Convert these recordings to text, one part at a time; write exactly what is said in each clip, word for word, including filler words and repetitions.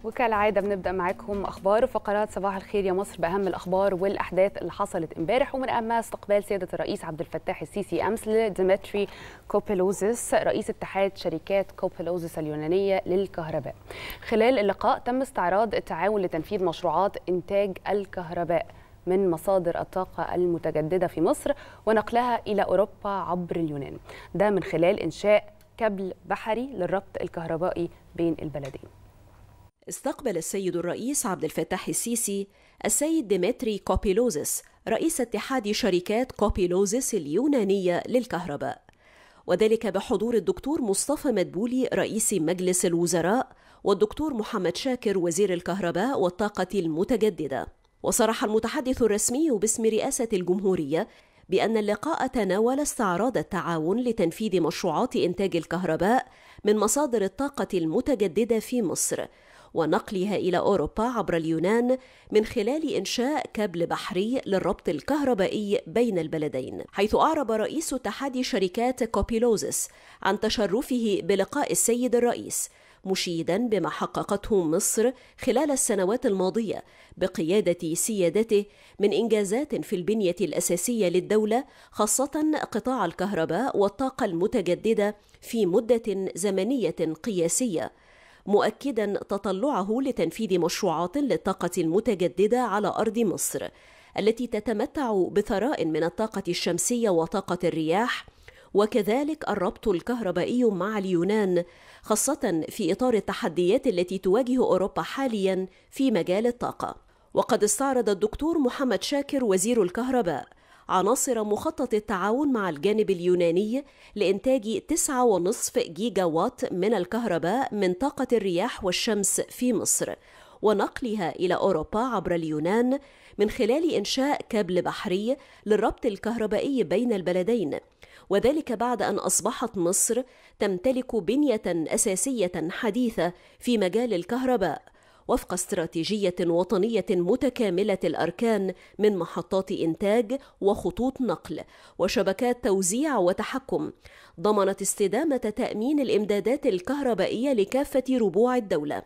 وكالعادة بنبدأ معاكم أخبار وفقرات صباح الخير يا مصر بأهم الأخبار والأحداث اللي حصلت امبارح، ومن أهمها استقبال سيادة الرئيس عبد الفتاح السيسي أمس لديمتري كوبيلوزيس رئيس اتحاد شركات كوبيلوزيس اليونانية للكهرباء. خلال اللقاء تم استعراض التعاون لتنفيذ مشروعات إنتاج الكهرباء من مصادر الطاقة المتجددة في مصر ونقلها إلى أوروبا عبر اليونان، ده من خلال إنشاء كابل بحري للربط الكهربائي بين البلدين. استقبل السيد الرئيس عبد الفتاح السيسي السيد ديمتري كوبيلوزيس رئيس اتحاد شركات كوبيلوزيس اليونانية للكهرباء، وذلك بحضور الدكتور مصطفى مدبولي رئيس مجلس الوزراء والدكتور محمد شاكر وزير الكهرباء والطاقة المتجددة. وصرح المتحدث الرسمي باسم رئاسة الجمهورية بأن اللقاء تناول استعراض التعاون لتنفيذ مشروعات إنتاج الكهرباء من مصادر الطاقة المتجددة في مصر ونقلها إلى أوروبا عبر اليونان من خلال إنشاء كابل بحري للربط الكهربائي بين البلدين، حيث أعرب رئيس اتحاد شركات كوبيلوزيس عن تشرفه بلقاء السيد الرئيس، مشيداً بما حققته مصر خلال السنوات الماضية بقيادة سيادته من إنجازات في البنية الأساسية للدولة، خاصة قطاع الكهرباء والطاقة المتجددة في مدة زمنية قياسية، مؤكداً تطلعه لتنفيذ مشروعات للطاقة المتجددة على أرض مصر التي تتمتع بثراء من الطاقة الشمسية وطاقة الرياح، وكذلك الربط الكهربائي مع اليونان، خاصة في إطار التحديات التي تواجه أوروبا حالياً في مجال الطاقة. وقد استعرض الدكتور محمد شاكر وزير الكهرباء عناصر مخطط التعاون مع الجانب اليوناني لإنتاج تسعة ونصف جيجا وات من الكهرباء من طاقة الرياح والشمس في مصر ونقلها إلى أوروبا عبر اليونان من خلال إنشاء كابل بحري للربط الكهربائي بين البلدين، وذلك بعد أن أصبحت مصر تمتلك بنية أساسية حديثة في مجال الكهرباء وفق استراتيجية وطنية متكاملة الأركان من محطات إنتاج وخطوط نقل وشبكات توزيع وتحكم، ضمنت استدامة تأمين الإمدادات الكهربائية لكافة ربوع الدولة،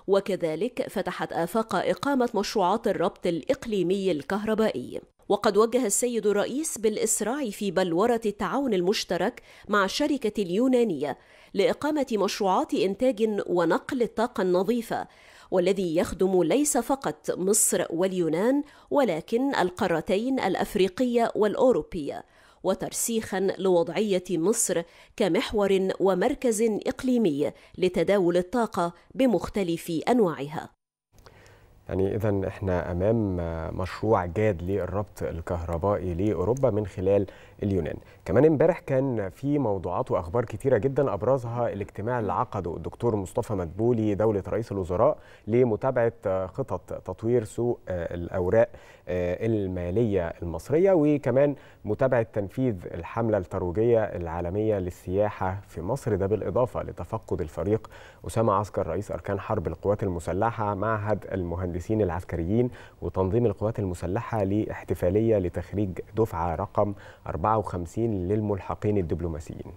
وكذلك فتحت آفاق إقامة مشروعات الربط الإقليمي الكهربائي. وقد وجه السيد الرئيس بالإسراع في بلورة التعاون المشترك مع الشركة اليونانية لإقامة مشروعات إنتاج ونقل الطاقة النظيفة، والذي يخدم ليس فقط مصر واليونان ولكن القارتين الأفريقية والأوروبية، وترسيخاً لوضعية مصر كمحور ومركز إقليمي لتداول الطاقة بمختلف أنواعها. يعني إذن إحنا أمام مشروع جاد للربط الكهربائي لأوروبا من خلال اليونان. كمان امبارح كان في موضوعات وأخبار كتيرة جدا، أبرزها الاجتماع اللي عقده الدكتور مصطفى مدبولي دولة رئيس الوزراء لمتابعة خطط تطوير سوق الأوراق المالية المصرية، وكمان متابعة تنفيذ الحملة الترويجية العالمية للسياحة في مصر، ده بالإضافة لتفقد الفريق أسامة عسكر رئيس أركان حرب القوات المسلحة معهد المهندسين العسكريين وتنظيم القوات المسلحة لاحتفالية لتخريج دفعة رقم أربعة وخمسين للملحقين الدبلوماسيين.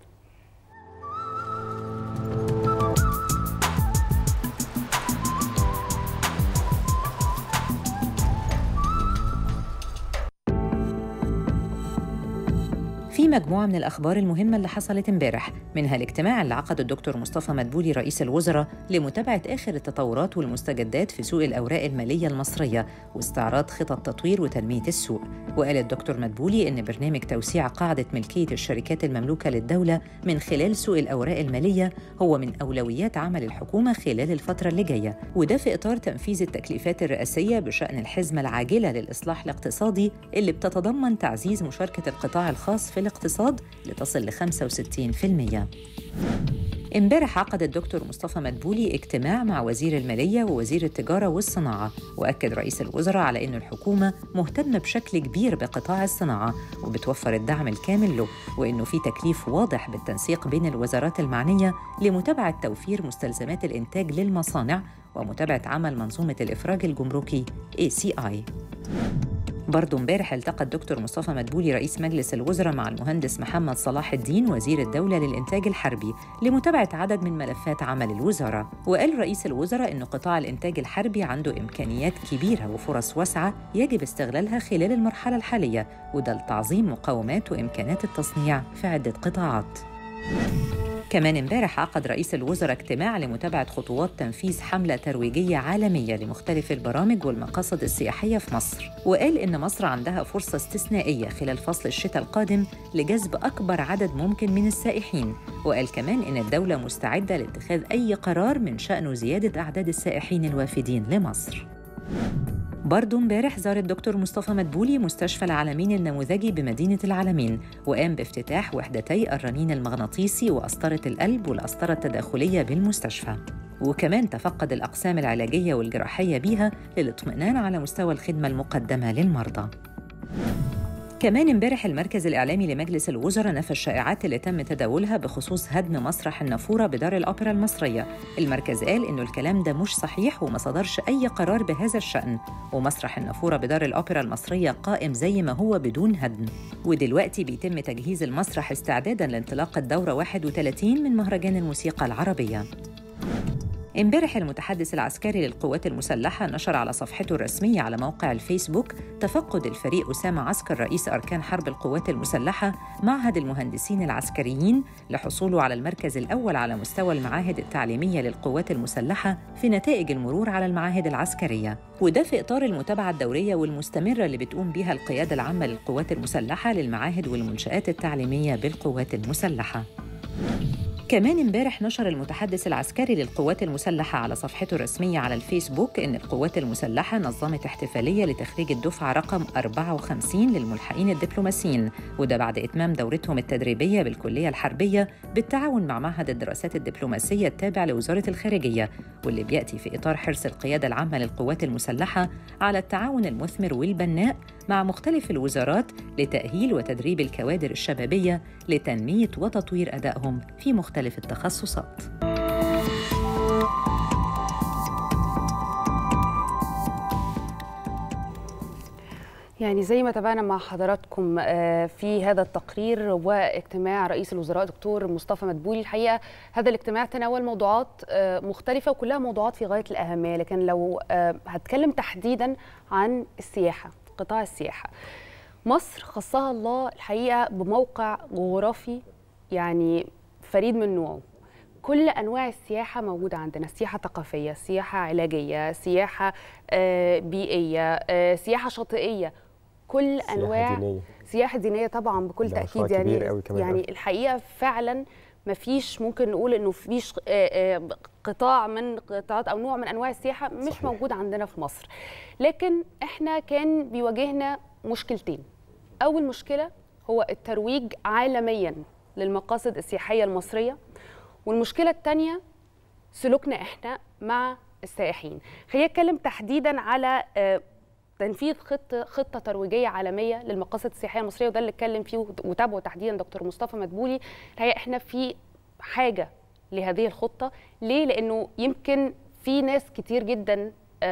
في مجموعة من الأخبار المهمة اللي حصلت امبارح، منها الاجتماع اللي عقده الدكتور مصطفى مدبولي رئيس الوزراء لمتابعة آخر التطورات والمستجدات في سوق الأوراق المالية المصرية واستعراض خطط تطوير وتنمية السوق. وقال الدكتور مدبولي إن برنامج توسيع قاعدة ملكية الشركات المملوكة للدولة من خلال سوق الأوراق المالية هو من أولويات عمل الحكومة خلال الفترة اللي جاية، وده في إطار تنفيذ التكليفات الرئاسية بشأن الحزمة العاجلة للإصلاح الاقتصادي اللي بتتضمن تعزيز مشاركة القطاع الخاص في الاقتصاد لتصل ل خمسة وستين بالمئة. امبارح عقد الدكتور مصطفى مدبولي اجتماع مع وزير المالية ووزير التجارة والصناعة، وأكد رئيس الوزراء على أن الحكومة مهتمة بشكل كبير بقطاع الصناعة وبتوفر الدعم الكامل له، وأنه في تكليف واضح بالتنسيق بين الوزارات المعنية لمتابعة توفير مستلزمات الإنتاج للمصانع ومتابعة عمل منظومة الإفراج الجمركي إيه سي آي. برضو امبارح التقى الدكتور مصطفى مدبولي رئيس مجلس الوزراء مع المهندس محمد صلاح الدين وزير الدولة للإنتاج الحربي لمتابعة عدد من ملفات عمل الوزارة. وقال رئيس الوزراء إن قطاع الإنتاج الحربي عنده إمكانيات كبيرة وفرص واسعة يجب استغلالها خلال المرحلة الحالية، وده لتعظيم مقومات وإمكانات التصنيع في عدة قطاعات. كمان امبارح عقد رئيس الوزراء اجتماع لمتابعة خطوات تنفيذ حملة ترويجية عالمية لمختلف البرامج والمقاصد السياحية في مصر، وقال إن مصر عندها فرصة استثنائية خلال فصل الشتاء القادم لجذب أكبر عدد ممكن من السائحين، وقال كمان إن الدولة مستعدة لاتخاذ أي قرار من شأنه زيادة أعداد السائحين الوافدين لمصر. برضو امبارح زار الدكتور مصطفى مدبولي مستشفى العالمين النموذجي بمدينة العالمين، وقام بافتتاح وحدتي الرنين المغناطيسي وقسطرة القلب والقسطرة التداخلية بالمستشفى، وكمان تفقد الأقسام العلاجية والجراحية بيها للاطمئنان على مستوى الخدمة المقدمة للمرضى. كمان امبارح المركز الإعلامي لمجلس الوزراء نفى الشائعات اللي تم تداولها بخصوص هدم مسرح النافورة بدار الأوبرا المصرية. المركز قال إنه الكلام ده مش صحيح وما صدرش أي قرار بهذا الشأن، ومسرح النافورة بدار الأوبرا المصرية قائم زي ما هو بدون هدم، ودلوقتي بيتم تجهيز المسرح استعداداً لانطلاق الدورة واحد وثلاثين من مهرجان الموسيقى العربية. امبارح المتحدث العسكري للقوات المسلحة نشر على صفحته الرسمية على موقع الفيسبوك تفقد الفريق أسامة عسكر رئيس أركان حرب القوات المسلحة معهد المهندسين العسكريين لحصوله على المركز الأول على مستوى المعاهد التعليمية للقوات المسلحة في نتائج المرور على المعاهد العسكرية، وده في إطار المتابعة الدورية والمستمرة اللي بتقوم بها القيادة العامة للقوات المسلحة للمعاهد والمنشآت التعليمية بالقوات المسلحة. كمان امبارح نشر المتحدث العسكري للقوات المسلحة على صفحته الرسمية على الفيسبوك إن القوات المسلحة نظمت احتفالية لتخريج الدفعة رقم أربعة وخمسين للملحقين الدبلوماسيين، وده بعد إتمام دورتهم التدريبية بالكلية الحربية بالتعاون مع معهد الدراسات الدبلوماسية التابع لوزارة الخارجية، واللي بيأتي في إطار حرص القيادة العامة للقوات المسلحة على التعاون المثمر والبناء مع مختلف الوزارات لتأهيل وتدريب الكوادر الشبابية لتنمية وتطوير أدائهم في مختلف التخصصات. يعني زي ما تابعنا مع حضراتكم في هذا التقرير واجتماع رئيس الوزراء دكتور مصطفى مدبولي، الحقيقة هذا الاجتماع تناول موضوعات مختلفة وكلها موضوعات في غاية الأهمية، لكن لو هتكلم تحديدا عن السياحة، قطاع السياحة، مصر خصها الله الحقيقة بموقع جغرافي يعني فريد من نوعه. كل أنواع السياحة موجودة عندنا، سياحة ثقافية، سياحة علاجية، سياحة بيئية، سياحة شاطئية، كل سياحة أنواع دينية. سياحة دينية طبعا بكل تأكيد. يعني يعني الحقيقة فعلا ما فيش، ممكن نقول إنه فيش قطاع من قطاعات أو نوع من أنواع السياحة مش صحيح. موجود عندنا في مصر. لكن إحنا كان بيواجهنا مشكلتين. أول مشكلة هو الترويج عالميا للمقاصد السياحية المصرية، والمشكلة الثانية سلوكنا إحنا مع السائحين. خلينا نتكلم تحديدا على تنفيذ خطة خطة ترويجية عالمية للمقاصد السياحية المصرية، وده اللي اتكلم فيه وتابعه تحديدا دكتور مصطفى مدبولي. الحقيقة إحنا في حاجة لهذه الخطة. ليه؟ لأنه يمكن في ناس كتير جدا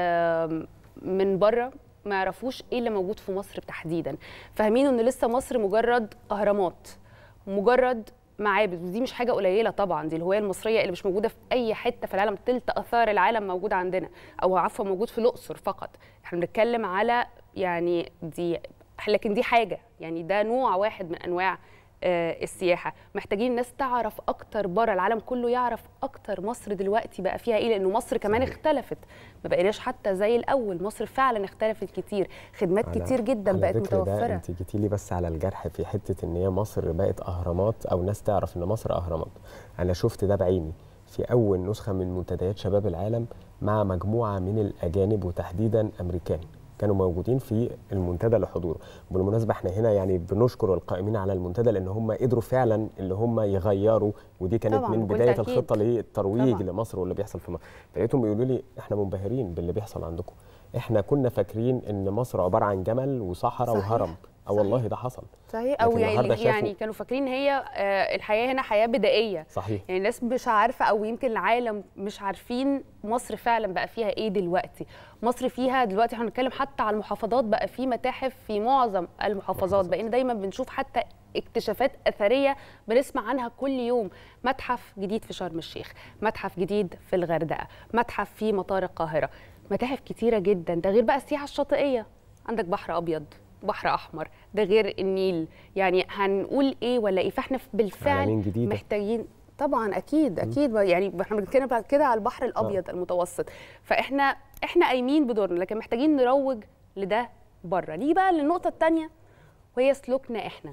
من بره ما يعرفوش ايه اللي موجود في مصر تحديدا، فاهمين ان لسه مصر مجرد اهرامات، مجرد معابد، ودي مش حاجه قليله طبعا، دي الهويه المصريه اللي مش موجوده في اي حته في العالم. تلت اثار العالم موجود عندنا، او عفوا موجود في الاقصر فقط. احنا بنتكلم على يعني دي، لكن دي حاجه، يعني ده نوع واحد من انواع السياحه. محتاجين الناس تعرف اكتر بره، العالم كله يعرف اكتر مصر دلوقتي بقى فيها ايه، لانه مصر كمان اختلفت، ما بقيناش حتى زي الاول. مصر فعلا اختلفت كتير، خدمات كتير جدا بقت متوفره. انت جيتي لي بس على الجرح في حته ان هي مصر بقت اهرامات، او ناس تعرف ان مصر اهرامات. انا شفت ده بعيني في اول نسخه من منتديات شباب العالم مع مجموعه من الاجانب وتحديدا امريكان كانوا موجودين في المنتدى لحضوره. بالمناسبه احنا هنا يعني بنشكر القائمين على المنتدى لان هم قدروا فعلا اللي هم يغيروا، ودي كانت من بدايه الخطه للترويج طبعا لمصر واللي بيحصل في مصر. فلقيتهم بيقولوا لي احنا منبهرين باللي بيحصل عندكم، احنا كنا فاكرين ان مصر عباره عن جمل وصحراء وهرم، اه والله ده حصل صحيح. او يعني يعني كانوا فاكرين ان هي الحياه هنا حياه بدائيه. صحيح. يعني الناس مش عارفه، او يمكن العالم مش عارفين مصر فعلا بقى فيها ايه دلوقتي. مصر فيها دلوقتي احنا بنتكلم حتى على المحافظات، بقى في متاحف في معظم المحافظات، بقينا دايما بنشوف حتى اكتشافات اثريه بنسمع عنها كل يوم. متحف جديد في شرم الشيخ، متحف جديد في الغردقه، متحف في مطار القاهره، متاحف كتيره جدا. ده غير بقى السياحه الشاطئيه، عندك بحر ابيض، بحر احمر، ده غير النيل. يعني هنقول ايه ولا ايه؟ فاحنا بالفعل محتاجين طبعا اكيد اكيد م. يعني احنا بنتكلم بعد كده على البحر الابيض. م. المتوسط. فاحنا احنا قايمين بدورنا، لكن محتاجين نروج لده بره. نيجي بقى للنقطه الثانيه وهي سلوكنا احنا.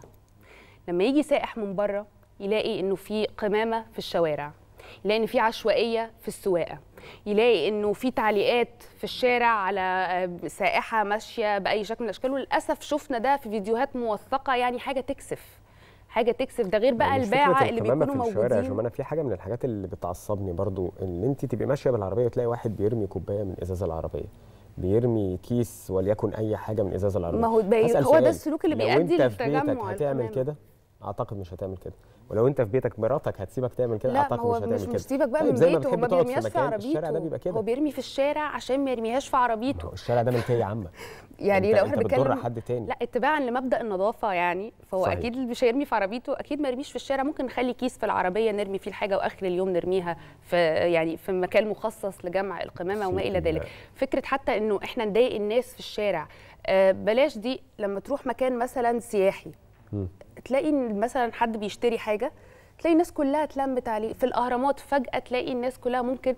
لما يجي سائح من بره يلاقي انه في قمامه في الشوارع، يلاقي ان في عشوائيه في السواقه، يلاقي انه في تعليقات في الشارع على سائحه ماشيه باي شكل من الاشكال. وللاسف شفنا ده في فيديوهات موثقه، يعني حاجه تكسف، حاجه تكسف. ده غير بقى الباعه اللي بيكونوا موجودين في الشوارع. يا جماعه في حاجه من الحاجات اللي بتعصبني برضو، ان انت تبقي ماشيه بالعربيه وتلاقي واحد بيرمي كوبايه من ازاز العربيه، بيرمي كيس وليكن اي حاجه من ازاز العربيه. ما هو هو ده السلوك اللي بيؤدي للتجمع. لو انت في بيتك هتعمل كده؟ اعتقد مش هتعمل كده. ولو انت في بيتك مراتك هتسيبك تعمل كده؟ اعتقد مش هتعمل كده. لا، مش سيبك بقى من بيته، هو ما بيرميهاش في عربيته. الشارع ده بيبقى كده، هو بيرمي في الشارع عشان ما يرميهاش في عربيته. الشارع ده ملكيه عامه. يعني انت لو احنا بنتكلم حد تاني. لا، اتباعا لمبدا النظافه يعني، فهو صحيح. اكيد مش هيرمي في عربيته، اكيد ما يرميش في الشارع. ممكن نخلي كيس في العربيه نرمي فيه الحاجه، واخر اليوم نرميها في يعني في مكان مخصص لجمع القمامه وما الى ذلك. فكره حتى انه احنا نضايق الناس في الشارع، آه بلاش دي. لما تروح مكان مثلا سياحي م. تلاقي مثلا حد بيشتري حاجه، تلاقي الناس كلها اتلمت عليه. في الاهرامات فجاه تلاقي الناس كلها ممكن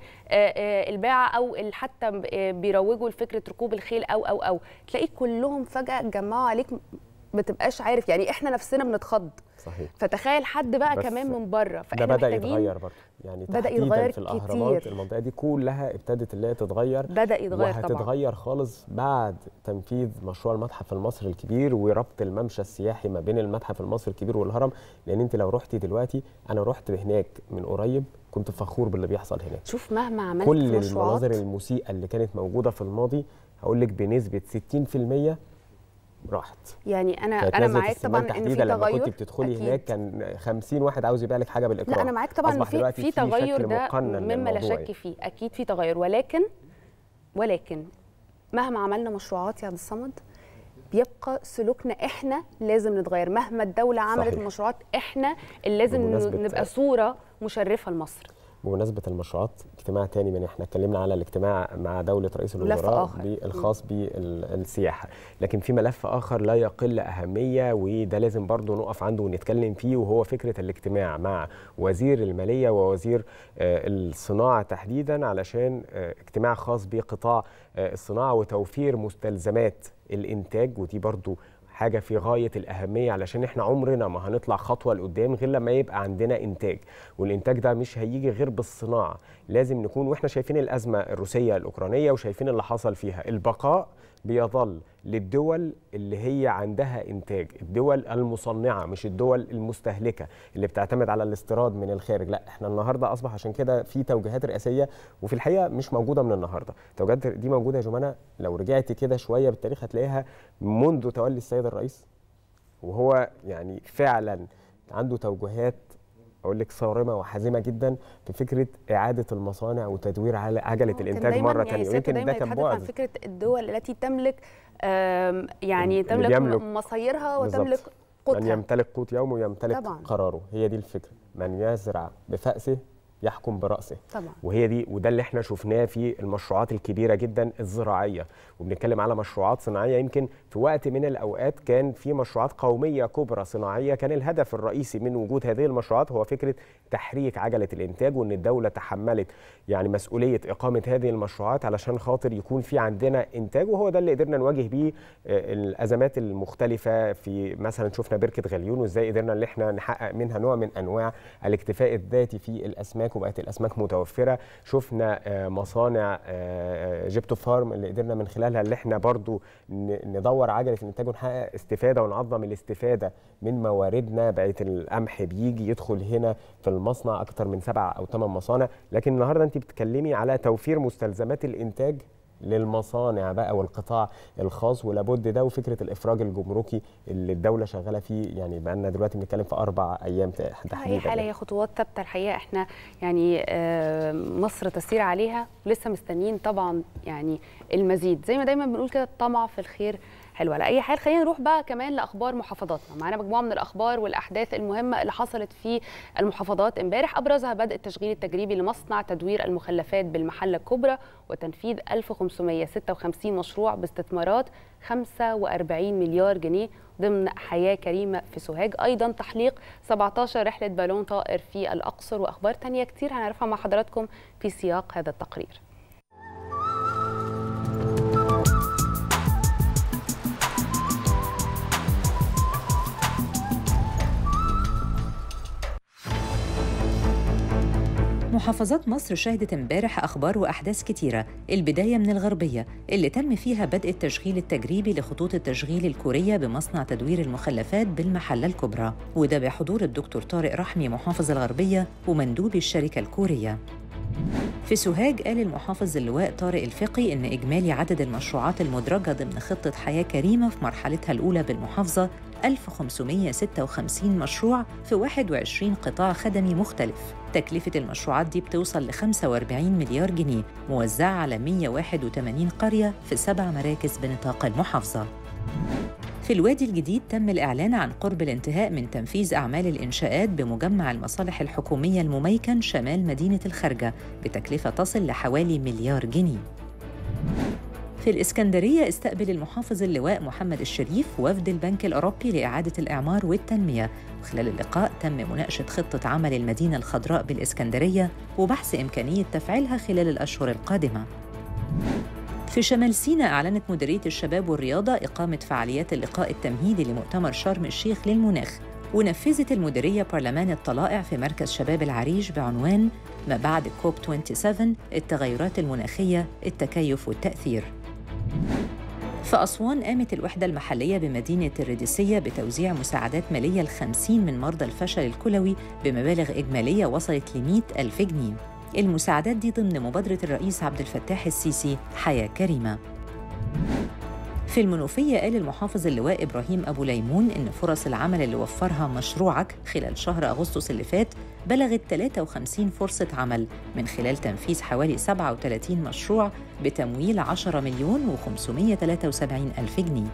الباعه او حتى بيروجوا لفكره ركوب الخيل او او او تلاقي كلهم فجاه اتجمعوا عليك، ما تبقاش عارف. يعني احنا نفسنا بنتخض. صحيح. فتخيل حد بقى كمان من بره. فاحنا ده بدا يتغير برضه، يعني بدا يتغير في الاهرامات كتير. المنطقه دي كلها ابتدت اللي هي تتغير، بدا يتغير طبعا، وهتتغير خالص بعد تنفيذ مشروع المتحف المصري الكبير وربط الممشى السياحي ما بين المتحف المصري الكبير والهرم. لان انت لو رحتي دلوقتي، انا رحت هناك من قريب، كنت فخور باللي بيحصل هناك. شوف مهما عملت كل مشروعات، المناظر المسيئه اللي كانت موجوده في الماضي هقول لك بنسبه ستين في المية راحت. يعني انا انا معاك طبعا ان في تغير. لما كنت بتدخلي أكيد. هناك كان خمسين واحد عاوز يبيع لك حاجه بالاكراه. لا انا معاك طبعا ان في في تغير، ده مما لا شك فيه. اكيد في تغير، ولكن ولكن مهما عملنا مشروعات يا عبد الصمد بيبقى سلوكنا احنا لازم نتغير. مهما الدوله عملت صحيح. مشروعات، احنا اللي لازم نبقى صوره مشرفه لمصر. بمناسبة المشروعات، اجتماع تاني من احنا اتكلمنا على الاجتماع مع دولة رئيس الوزراء الخاص بالسياحة، لكن في ملف آخر لا يقل أهمية وده لازم برضو نقف عنده ونتكلم فيه، وهو فكرة الاجتماع مع وزير المالية ووزير الصناعة تحديدا، علشان اجتماع خاص بقطاع الصناعة وتوفير مستلزمات الإنتاج. ودي برضو حاجة في غاية الأهمية، علشان احنا عمرنا ما هنطلع خطوة لقدام غير لما يبقى عندنا إنتاج، والإنتاج ده مش هيجي غير بالصناعة. لازم نكون، واحنا شايفين الأزمة الروسية الأوكرانية وشايفين اللي حصل فيها، البقاء بيظل للدول اللي هي عندها إنتاج، الدول المصنعة مش الدول المستهلكة اللي بتعتمد على الاستيراد من الخارج. لا، احنا النهاردة أصبح عشان كده في توجيهات رئاسية، وفي الحقيقة مش موجودة من النهاردة. التوجيهات دي موجودة يا جمانة، لو رجعتي كده شوية بالتاريخ هتلاقيها منذ تولي السيد الرئيس، وهو يعني فعلا عنده توجيهات اقول لك صارمه وحازمه جدا في فكره اعاده المصانع وتدوير عجله الانتاج مره ثانيه. ويمكن ده كان بعد فكره الدول التي تملك يعني تملك مصايرها وتملك قوتها. من يمتلك قوت يومه ويمتلك طبعا. قراره. هي دي الفكره، من يزرع بفأسه يحكم برأسه. طبعا. وهي دي وده اللي احنا شفناه في المشروعات الكبيره جدا الزراعيه، وبنتكلم على مشروعات صناعيه. يمكن في وقت من الاوقات كان في مشروعات قوميه كبرى صناعيه، كان الهدف الرئيسي من وجود هذه المشروعات هو فكره تحريك عجله الانتاج، وان الدوله تحملت يعني مسؤوليه اقامه هذه المشروعات علشان خاطر يكون في عندنا انتاج. وهو ده اللي قدرنا نواجه بيه الازمات المختلفه. في مثلا شفنا بركه غليون وازاي قدرنا ان احنا نحقق منها نوع من انواع الاكتفاء الذاتي في الاسماك، وبقت الاسماك متوفره. شفنا مصانع جيبتو فارم اللي قدرنا من خلالها اللي احنا برضو ندور عجله الانتاج ونحقق استفاده ونعظم الاستفاده من مواردنا. بقت القمح بيجي يدخل هنا في المصنع اكتر من سبع او ثمان مصانع. لكن النهارده انت بتتكلمي على توفير مستلزمات الانتاج للمصانع بقى والقطاع الخاص، ولابد ده وفكره الافراج الجمركي اللي الدوله شغاله فيه، يعني بقى لنا دلوقتي بنتكلم في اربع ايام تحديدا. اي حاله هي خطوات ثابته الحقيقه، احنا يعني مصر تسير عليها ولسه مستنيين طبعا يعني المزيد، زي ما دايما بنقول كده الطمع في الخير حلو. على اي حال خلينا نروح بقى كمان لاخبار محافظاتنا. معانا مجموعه من الاخبار والاحداث المهمه اللي حصلت في المحافظات امبارح، ابرزها بدء التشغيل التجريبي لمصنع تدوير المخلفات بالمحله الكبرى وتنفيذ ألف وخمسمائة وستة وخمسين مشروع باستثمارات خمسة وأربعين مليار جنيه ضمن حياه كريمه في سوهاج. ايضا تحليق سبعة عشر رحله بالون طائر في الاقصر، واخبار ثانيه كتير هنعرفها مع حضراتكم في سياق هذا التقرير. محافظات مصر شهدت امبارح أخبار وأحداث كتيرة، البداية من الغربية اللي تم فيها بدء التشغيل التجريبي لخطوط التشغيل الكورية بمصنع تدوير المخلفات بالمحلة الكبرى، وده بحضور الدكتور طارق رحمي محافظ الغربية ومندوب الشركة الكورية. في سوهاج قال المحافظ اللواء طارق الفقي إن إجمالي عدد المشروعات المدرجة ضمن خطة حياة كريمة في مرحلتها الأولى بالمحافظة ألف وخمسمائة وستة وخمسين مشروع في واحد وعشرين قطاع خدمي مختلف. تكلفة المشروعات دي بتوصل ل خمسة وأربعين مليار جنيه موزعة على مئة وواحد وثمانين قرية في سبع مراكز بنطاق المحافظة. في الوادي الجديد تم الإعلان عن قرب الانتهاء من تنفيذ أعمال الإنشاءات بمجمع المصالح الحكومية المميكن شمال مدينة الخارجة بتكلفة تصل لحوالي مليار جنيه. في الإسكندرية استقبل المحافظ اللواء محمد الشريف وفد البنك الأوروبي لإعادة الإعمار والتنمية، وخلال اللقاء تم مناقشة خطة عمل المدينة الخضراء بالإسكندرية وبحث إمكانية تفعيلها خلال الأشهر القادمة. في شمال سيناء أعلنت مديرية الشباب والرياضة إقامة فعاليات اللقاء التمهيدي لمؤتمر شرم الشيخ للمناخ، ونفذت المديرية برلمان الطلائع في مركز شباب العريش بعنوان ما بعد كوب سبعة وعشرين التغيرات المناخية، التكيف والتأثير. في أسوان قامت الوحدة المحلية بمدينة الرديسية بتوزيع مساعدات مالية لخمسين من مرضى الفشل الكلوي بمبالغ إجمالية وصلت لمئة ألف جنيه. المساعدات دي ضمن مبادرة الرئيس عبد الفتاح السيسي حياة كريمة. في المنوفية قال المحافظ اللواء إبراهيم أبو ليمون إن فرص العمل اللي وفرها مشروعك خلال شهر أغسطس اللي فات بلغت ثلاثة وخمسين فرصة عمل من خلال تنفيذ حوالي سبعة وثلاثين مشروع بتمويل عشرة مليون وخمسمائة وثلاثة وسبعين ألف جنيه.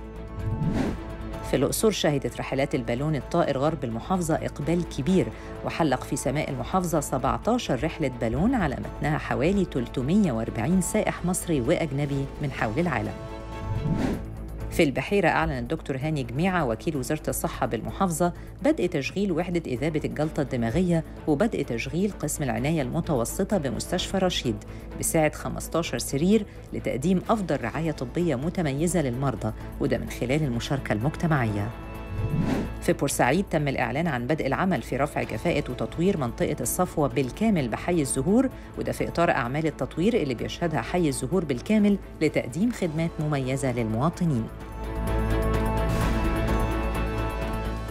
في الأقصر شهدت رحلات البالون الطائر غرب المحافظة إقبال كبير، وحلق في سماء المحافظة سبعة عشر رحلة بالون على متنها حوالي ثلاثمائة وأربعين سائح مصري وأجنبي من حول العالم. في البحيرة أعلن الدكتور هاني جميعة وكيل وزارة الصحة بالمحافظة بدء تشغيل وحدة إذابة الجلطة الدماغية وبدء تشغيل قسم العناية المتوسطة بمستشفى رشيد بسعة خمسة عشر سرير لتقديم أفضل رعاية طبية متميزة للمرضى، وده من خلال المشاركة المجتمعية. في بورسعيد تم الإعلان عن بدء العمل في رفع كفاءة وتطوير منطقة الصفوة بالكامل بحي الزهور، وده في إطار أعمال التطوير اللي بيشهدها حي الزهور بالكامل لتقديم خدمات مميزة للمواطنين.